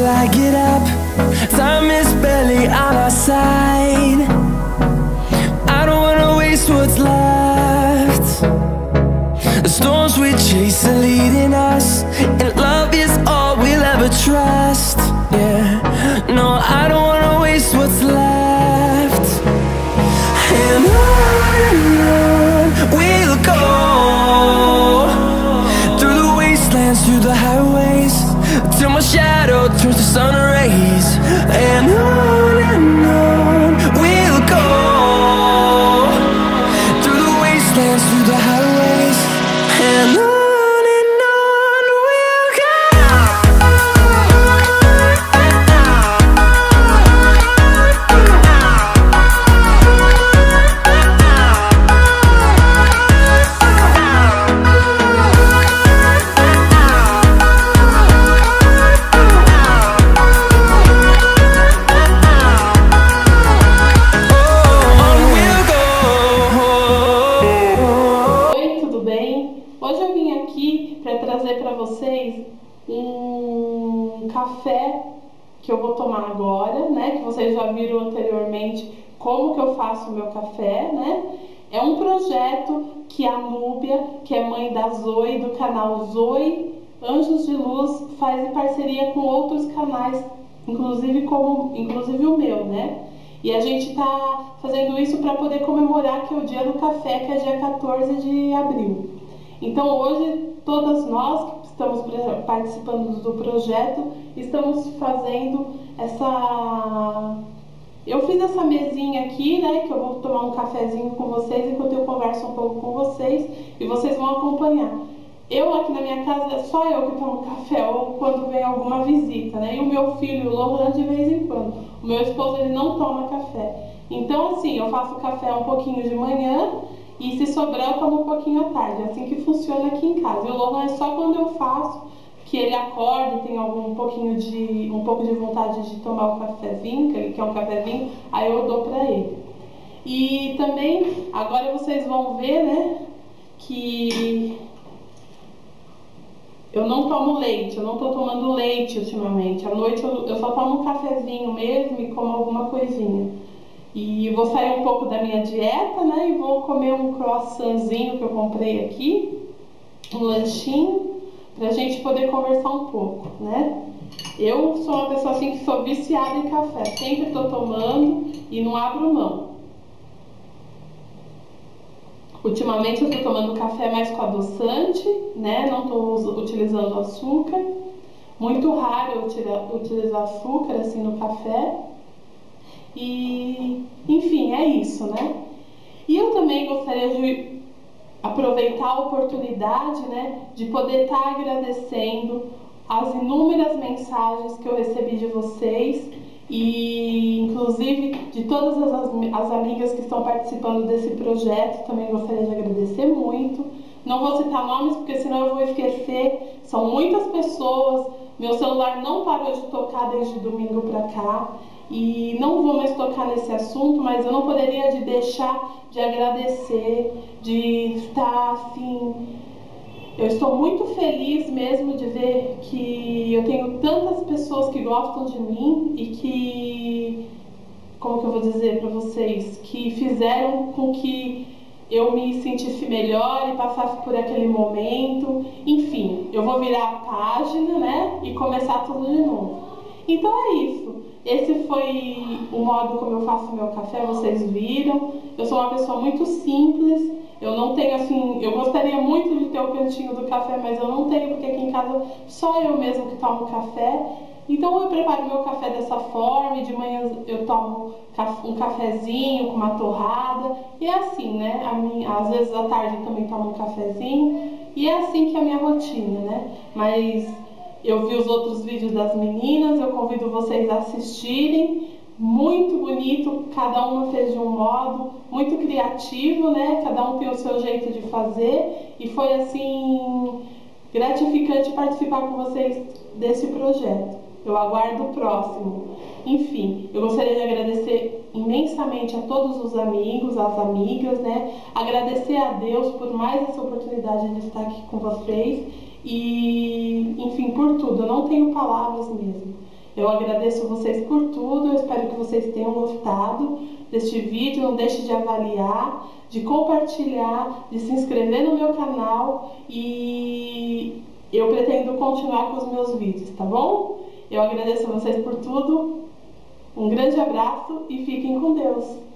till I get up. Time is barely on our side. I don't wanna waste what's left. The storms we chase are leading us, and love is all we'll ever trust. Yeah, no, I don't wanna waste what's left. And on we'll go, through the wastelands, through the highways, till my shadow turns to sun rays. And on we'll go, through the wastelands, through the highways, and on we'll go. Café que eu vou tomar agora, né? Que vocês já viram anteriormente como que eu faço o meu café, né? É um projeto que a Núbia, que é mãe da Zoe, do canal Zoe Anjos de Luz, faz em parceria com outros canais, inclusive o meu, né? E a gente tá fazendo isso para poder comemorar que é o dia do café, que é dia 14 de abril. Então hoje todas nós que estamos participando do projeto estamos fazendo essa... Eu fiz essa mesinha aqui, né, que eu vou tomar um cafezinho com vocês enquanto eu converso um pouco com vocês e vocês vão acompanhar. Eu aqui na minha casa, é só eu que tomo café ou quando vem alguma visita, né, e o meu filho, o Lohan, de vez em quando. O meu esposo, ele não toma café. Então assim, eu faço café um pouquinho de manhã e se sobrar eu tomo um pouquinho à tarde. É assim que funciona aqui em casa. E o Lohan é só quando eu faço, que ele acorda e tem um pouco de vontade de tomar um cafezinho, que ele quer um cafezinho, aí eu dou pra ele. E também, agora vocês vão ver, né, que eu não tomo leite, eu não tô tomando leite ultimamente. À noite eu só tomo um cafezinho mesmo e como alguma coisinha. E vou sair um pouco da minha dieta, né, e vou comer um croissantzinho que eu comprei aqui, um lanchinho, pra gente poder conversar um pouco, né? Eu sou uma pessoa assim que sou viciada em café, sempre tô tomando e não abro mão. Ultimamente eu tô tomando café mais com adoçante, né? Não tô utilizando açúcar. Muito raro eu utilizar açúcar assim no café. E, enfim, é isso, né? E eu também gostaria de aproveitar a oportunidade, né, de poder estar agradecendo as inúmeras mensagens que eu recebi de vocês e inclusive de todas as amigas que estão participando desse projeto. Também gostaria de agradecer muito. Não vou citar nomes porque senão eu vou esquecer. São muitas pessoas. Meu celular não parou de tocar desde domingo para cá. E não vou mais tocar nesse assunto, mas eu não poderia deixar de agradecer, de estar assim... Eu estou muito feliz mesmo de ver que eu tenho tantas pessoas que gostam de mim e que... Como que eu vou dizer para vocês? Que fizeram com que eu me sentisse melhor e passasse por aquele momento. Enfim, eu vou virar a página, né? E começar tudo de novo. Então é isso. Esse foi o modo como eu faço meu café, vocês viram. Eu sou uma pessoa muito simples. Eu não tenho assim... Eu gostaria muito de ter o cantinho do café, mas eu não tenho, porque aqui em casa só eu mesmo que tomo café. Então eu preparo meu café dessa forma e de manhã eu tomo um cafezinho com uma torrada. E é assim, né? Às vezes à tarde eu também tomo um cafezinho. E é assim que é a minha rotina, né? Mas eu vi os outros vídeos das meninas, eu convido vocês a assistirem. Muito bonito, cada uma fez de um modo, muito criativo, né? Cada um tem o seu jeito de fazer. E foi assim... gratificante participar com vocês desse projeto. Eu aguardo o próximo. Enfim, eu gostaria de agradecer imensamente a todos os amigos, as amigas, né? Agradecer a Deus por mais essa oportunidade de estar aqui com vocês. E, enfim, por tudo. Eu não tenho palavras mesmo. Eu agradeço vocês por tudo, eu espero que vocês tenham gostado deste vídeo. Não deixe de avaliar, de compartilhar, de se inscrever no meu canal e eu pretendo continuar com os meus vídeos, tá bom? Eu agradeço a vocês por tudo, um grande abraço e fiquem com Deus!